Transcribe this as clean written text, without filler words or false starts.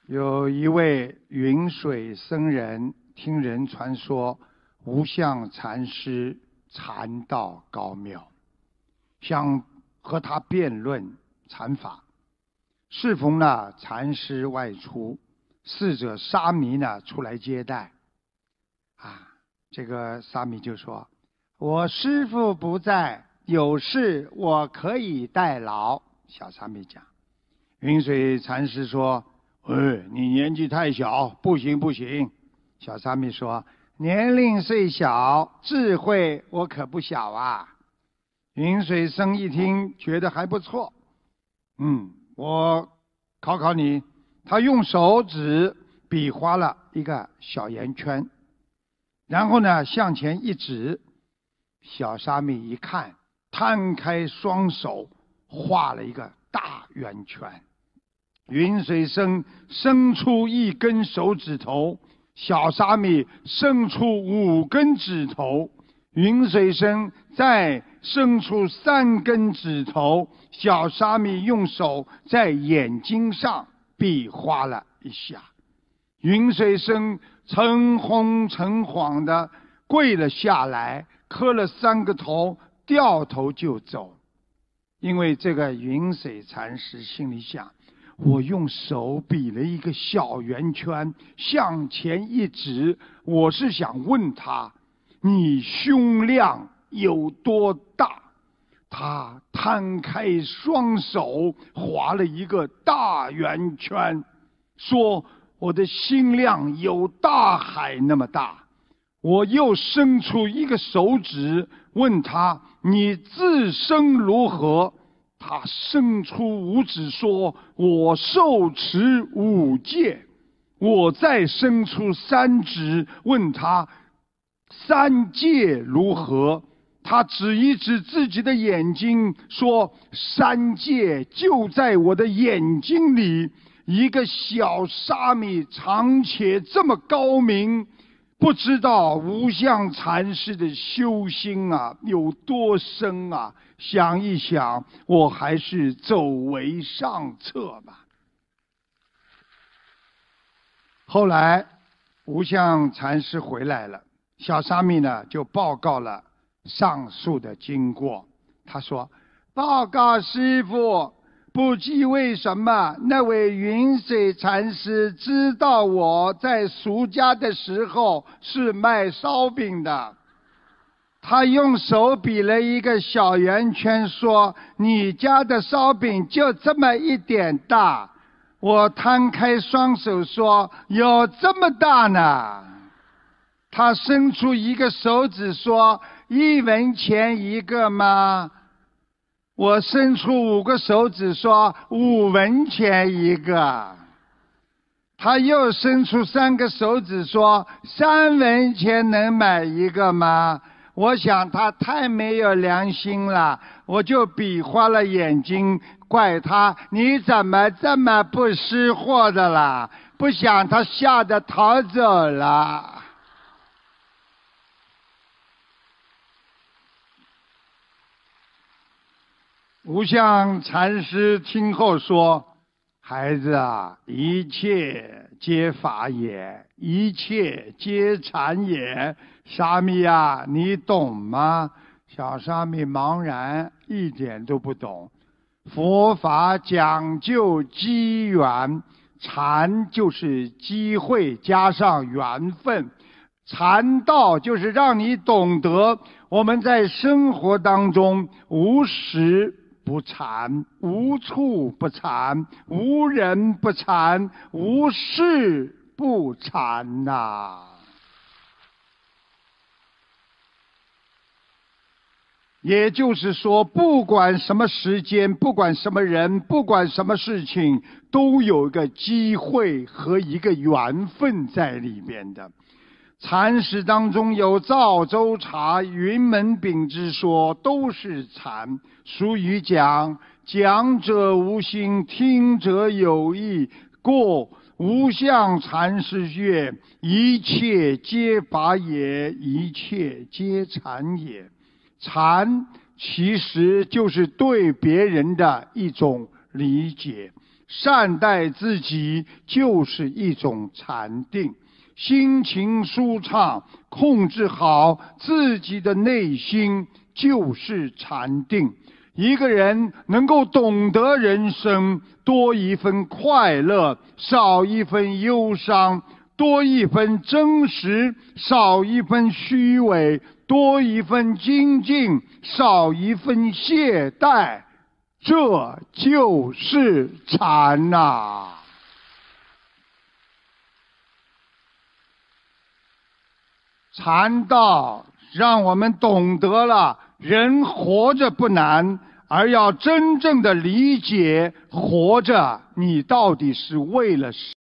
有一位云水僧人听人传说，无相禅师禅道高妙，想和他辩论禅法。适逢呢禅师外出，侍者沙弥呢出来接待。这个沙弥就说：“我师父不在，有事我可以代劳。”小沙弥讲。云水禅师说：“你年纪太小，不行不行。”小沙弥说：“年龄虽小，智慧我可不小啊。”云水僧一听，觉得还不错。我考考你。他用手指比划了一个小圆圈，然后呢向前一指。小沙弥一看，摊开双手画了一个大圆圈。云水僧伸出一根手指头，小沙弥伸出5根指头，云水僧再伸出3根指头，小沙弥用手在眼睛上比划了一下。云水僧诚惶诚惶地跪了下来，磕了3个头，掉头就走。因为这个云水禅师心里想，我用手比了一个小圆圈，向前一指，我是想问他，你胸量有多大？他摊开双手划了一个大圆圈，说我的心量有大海那么大。我又伸出一个手指问他，你自身如何？他伸出5指说，我受持5戒。我再伸出3指问他3戒如何？他指一指自己的眼睛说，3戒就在我的眼睛里。一个小沙弥常且这么高明，不知道无相禅师的修心有多深啊！想一想，我还是走为上策吧。后来无相禅师回来了，小沙弥呢就报告了上述的经过。他说：“报告师父，不知为什么那位云水禅师知道我在俗家的时候是卖烧饼的。他用手比了一个小圆圈，说你家的烧饼就这么一点大。我摊开双手说有这么大呢。他伸出一个手指说1文钱一个吗？我伸出5个手指说5文钱一个。他又伸出3个手指说3文钱能买一个吗？我想他太没有良心了，我就比划了眼睛，怪他你怎么这么不识货的啦？不想他吓得逃走了。无相禅师听后说：“孩子啊，一切皆法也，一切皆禅也。沙弥啊，你懂吗？”小沙弥茫然，一点都不懂。佛法讲究机缘，禅就是机会加上缘分，禅道就是让你懂得我们在生活当中无时不禅，无处不禅，无人不禅，无事不禅呐。也就是说，不管什么时间，不管什么人，不管什么事情，都有一个机会和一个缘分在里面的。禅师当中有赵州茶、云门饼之说，都是禅。俗语讲，讲者无心，听者有意。过无相禅师曰：一切皆法也，一切皆禅也。禅其实就是对别人的一种理解。 善待自己就是一种禅定。心情舒畅，控制好自己的内心就是禅定。一个人能够懂得人生，多一分快乐，少一分忧伤；多一分真实，少一分虚伪；多一分精进，少一分懈怠。这就是禅呐！禅道让我们懂得了人活着不难，而要真正的理解活着你到底是为了什么。